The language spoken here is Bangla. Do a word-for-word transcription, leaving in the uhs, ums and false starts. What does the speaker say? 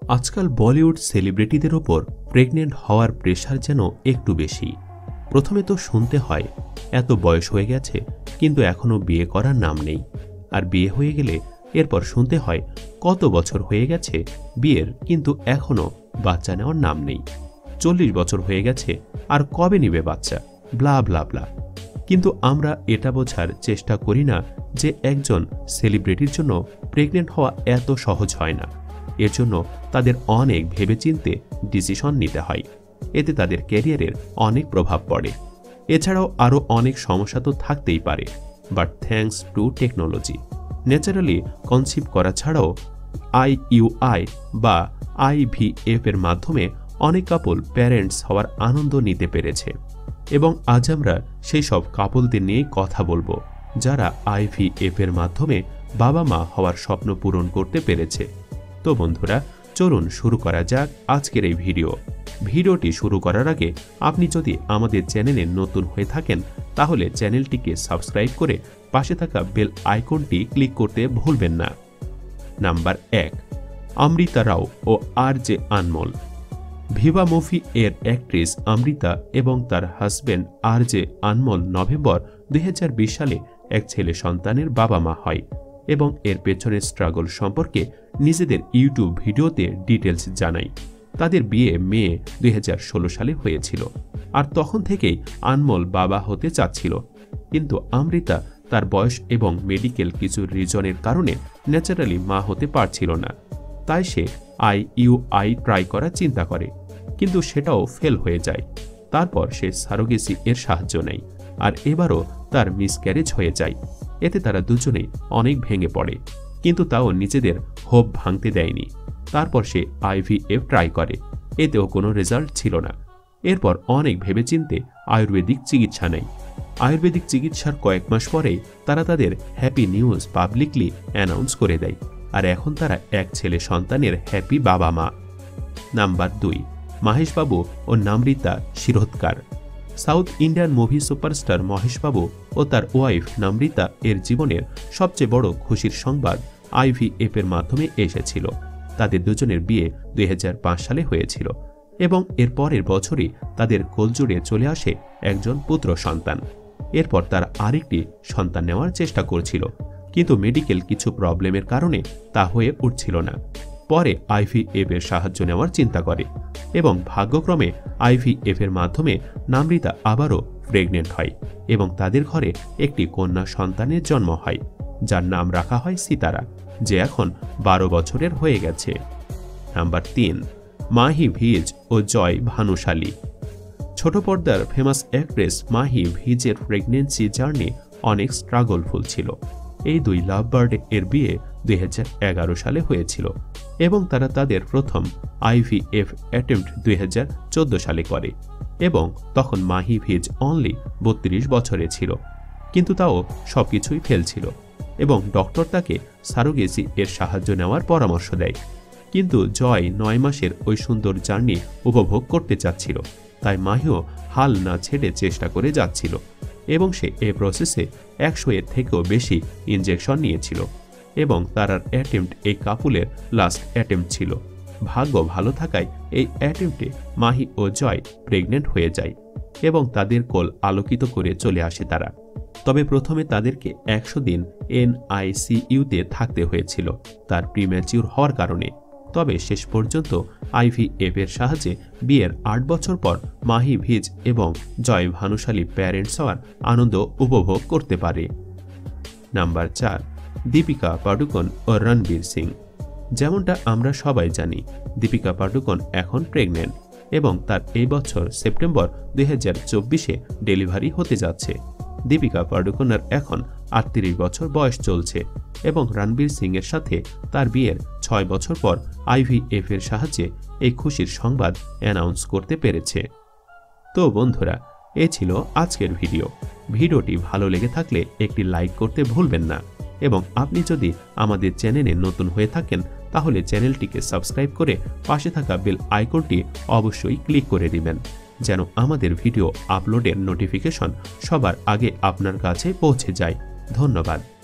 আজকাল বলিউড সেলিব্রিটিদের ওপর প্রেগনেন্ট হওয়ার প্রেশার যেন একটু বেশি। প্রথমে তো শুনতে হয় এত বয়স হয়ে গেছে কিন্তু এখনও বিয়ে করার নাম নেই, আর বিয়ে হয়ে গেলে এরপর শুনতে হয় কত বছর হয়ে গেছে বিয়ের কিন্তু এখনও বাচ্চা নেওয়ার নাম নেই, চল্লিশ বছর হয়ে গেছে আর কবে নিবে বাচ্চা, ব্লা ব্লা ব্লা। কিন্তু আমরা এটা বোঝার চেষ্টা করি না যে একজন সেলিব্রিটির জন্য প্রেগনেন্ট হওয়া এত সহজ হয় না। এর জন্য তাদের অনেক ভেবেচিন্তে ডিসিশন নিতে হয়, এতে তাদের ক্যারিয়ারের অনেক প্রভাব পড়ে। এছাড়াও আরও অনেক সমস্যা তো থাকতেই পারে, but thanks to technology naturally conceive করা ছাড়াও আইইউআই বা আইভিএফ এর মাধ্যমে অনেক কাপল প্যারেন্টস হওয়ার আনন্দ নিতে পেরেছে। এবং আজ আমরা সেই সব কাপলদের নিয়ে কথা বলবো যারা আইভিএফ এর মাধ্যমে বাবা মা হওয়ার স্বপ্ন পূরণ করতে পেরেছে। তো বন্ধুরা, চলুন শুরু করা যাক আজকের এই ভিডিও। ভিডিওটি শুরু করার আগে আপনি যদি আমাদের চ্যানেলে নতুন হয়ে থাকেন তাহলে চ্যানেলটিকে সাবস্ক্রাইব করে পাশে থাকা বেল আইকনটি ক্লিক করতে ভুলবেন না। নাম্বার এক, অমৃতা রাও ও R J Anmol. Vivah movie এর অ্যাক্ট্রেস অমৃতা এবং তার husband R J Anmol November দুই হাজার বিশ সালে এক ছেলে সন্তানের বাবা মা হয় এবং এর পেছনের স্ট্রাগল সম্পর্কে নিজেদের ইউটিউব ভিডিওতে ডিটেলস জানায়। তাদের বিয়ে মে দুই হাজার ষোলো সালে হয়েছিল, আর তখন থেকেই আনমোল বাবা হতে চাচ্ছিল, কিন্তু অমৃতা তার বয়স এবং মেডিকেল কিছু রিজনের কারণে ন্যাচারালি মা হতে পারছিল না। তাই সে আইইউআই ট্রাই করার চিন্তা করে, কিন্তু সেটাও ফেল হয়ে যায়। তারপর সে সারোগেসি এর সাহায্য নেয়, আর এবারও তার মিসক্যারেজ হয়ে যায়। এতে তারা দুজনেই অনেক ভেঙে পড়ে, কিন্তু তাও নিজেদের হোপ ভাঙতে দেয়নি। তারপর সে আইভিএফ ট্রাই করে, এতেও কোনো রেজাল্ট ছিল না। এরপর অনেক ভেবেচিন্তে আয়ুর্বেদিক চিকিৎসা নেয়। আয়ুর্বেদিক চিকিৎসার কয়েক মাস পরেই তারা তাদের হ্যাপি নিউজ পাবলিকলি অ্যানাউন্স করে দেয়, আর এখন তারা এক ছেলে সন্তানের হ্যাপি বাবা মা। নাম্বার দুই, মহেশবাবু ও Namrata Shirodkar. South Indian movie superstar Mahesh Babu ও তার ওয়াইফ নমৃতা এর জীবনের সবচেয়ে বড় খুশির সংবাদ আইভিএফ এর মাধ্যমে এসেছিল। তাদের দুজনের বিয়ে দুই হাজার পাঁচ সালে হয়েছিল এবং এর পরের বছরই তাদের কোলজুড়ে চলে আসে একজন পুত্র সন্তান। এরপর তারা আরেকটি সন্তান নেওয়ার চেষ্টা করছিল, কিন্তু মেডিকেল কিছু প্রবলেমের কারণে তা হয়ে উঠছিল না। পরে আইভিএফ এর সাহায্য নেওয়ার চিন্তা করে এবং ভাগ্যক্রমে আইভিএফ এর মাধ্যমে নমৃতা আবারও প্রেগনেন্ট হয় এবং তাদের ঘরে একটি কন্যা সন্তানের জন্ম হয়, যার নাম রাখা হয় সিতারা, যে এখন বারো বছরের হয়ে গেছে। নাম্বার তিন, মাহি ভিজ ও জয় ভানুশালী। ছোট পর্দার ফেমাস অ্যাক্ট্রেস মাহি ভিজের প্রেগনেন্সি জার্নি অনেক স্ট্রাগলফুল ছিল। এই দুই লাভ বার্ড এর বিয়ে দুই হাজার এগারো সালে হয়েছিল এবং তারা তাদের প্রথম আইভিএফ অ্যাটেম্পট দুই হাজার চোদ্দ সালে করে এবং তখন মাহি ভিজ অনলি বত্রিশ বছরে ছিল, কিন্তু তাও সবকিছুই ফেল ছিল এবং ডক্টর তাকে সারোগেসি এর সাহায্য নেওয়ার পরামর্শ দেয়। কিন্তু জয় নয় মাসের ওই সুন্দর জার্নি উপভোগ করতে চাচ্ছিল, তাই মাহিও হাল না ছেড়ে চেষ্টা করে যাচ্ছিল এবং সে এ প্রসেসে একশো এর থেকেও বেশি ইনজেকশন নিয়েছিল এবং তার অ্যাটেম্পট এই কাপুলের লাস্ট অ্যাটেম্পট ছিল। ভাগ্য ভালো থাকায় এই অ্যাটেম্পটে মাহি ও জয় প্রেগনেন্ট হয়ে যায় এবং তাদের কোল আলোকিত করে চলে আসে তারা। তবে প্রথমে তাদেরকে একশো দিন এনআইসিইউতে থাকতে হয়েছিল তার প্রিম্যাচিউর হওয়ার কারণে। তবে শেষ পর্যন্ত আইভিএফ এর সাহায্যে বিয়ের আট বছর পর মাহি ভিজ এবং জয় ভানুশালী প্যারেন্টস হওয়ার আনন্দ উপভোগ করতে পারে। নাম্বার চার, দীপিকা পাডুকোন ও রণবীর সিং। যেমনটা আমরা সবাই জানি, দীপিকা পাডুকোন এখন প্রেগনেন্ট এবং তার এই বছর সেপ্টেম্বর দুই হাজার চব্বিশে ডেলিভারি হতে যাচ্ছে। দীপিকা পাডুকোনের এখন আটত্রিশ বছর বয়স চলছে এবং রণবীর সিং এর সাথে তার বিয়ের ছয় বছর পর আইভিএফ এর সাহায্যে এই খুশির সংবাদ অ্যানাউন্স করতে পেরেছে। তো বন্ধুরা, এ ছিল আজকের ভিডিও। ভিডিওটি ভালো লেগে থাকলে একটি লাইক করতে ভুলবেন না এবং আপনি যদি আমাদের চ্যানেলে নতুন হয়ে থাকেন তাহলে চ্যানেলটিকে সাবস্ক্রাইব করে পাশে থাকা বেল আইকনটি অবশ্যই ক্লিক করে দিবেন, যেন আমাদের ভিডিও আপলোডের নোটিফিকেশন সবার আগে আপনার কাছে পৌঁছে যায়। ধন্যবাদ।